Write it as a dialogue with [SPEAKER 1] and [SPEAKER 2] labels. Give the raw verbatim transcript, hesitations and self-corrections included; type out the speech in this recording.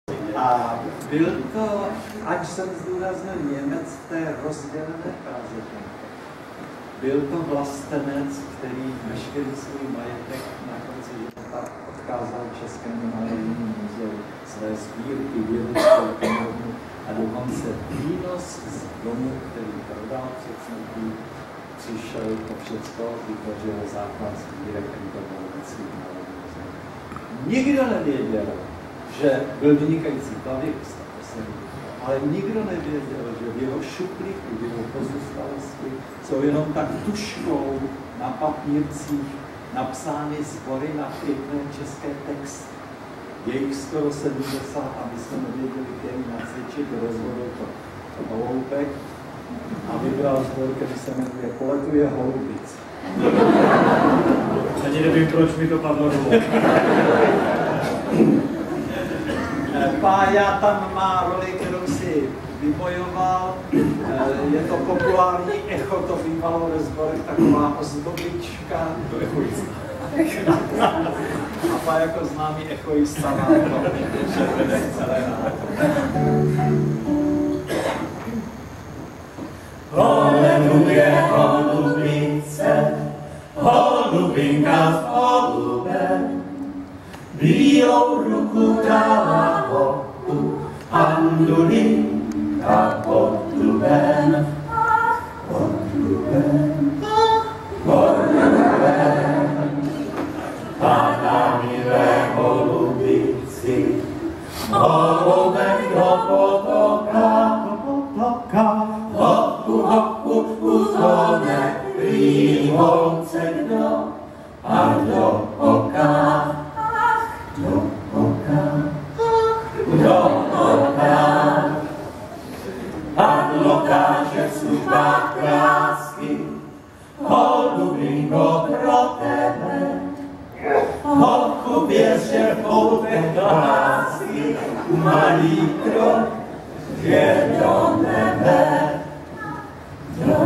[SPEAKER 1] A byl to, ať jsem zdůraznil Němec v té rozdělené Praze, byl to vlastenec, který veškerý svůj majetek na konci života odkázal Českému národnímu muzeu, své sbírky, vědeckou knihovnu a dokonce výnos z domu, který prodal před smrtí, přišel to všechno, vytvořilo základ sbírek, který to byl národní muzeu. Nikdo nevěděl, že byl vynikající klavírista, ale nikdo nevěděl, že v jeho šuplíku, v jeho pozůstalosti jsou jenom tak tuškou na papírcích napsány sbory na pěkné české texty. Je jich skoro sedmdesát a my jsme nevěděli, který nacvičit, rozhodl to Holoubek a vybral sbor, který se jmenuje Poletuje holubic.
[SPEAKER 2] Ani nevím, proč mi to padlo dolů.
[SPEAKER 1] Pája tam má roli, kterou si vybojoval. Je to populární echo, to bývalo ve sborech taková ozdobička.
[SPEAKER 2] To echoista.
[SPEAKER 1] A Pája jako známý echoista má to, že vede celé
[SPEAKER 3] Holenuje holubice, holubinka v holube, bílou ruku dala hopu, andulinka pod dubem, pod dubem, pod dubem. Pana milé holubici, holubek do potoka, do potoka, hopu, hopu, utone, prý holce kdo, a do oka. Do oka, do oka, padlo káže služba krásky, holubinko pro tebe, holku věř, že poutek lásky, malý krok je do nebe, do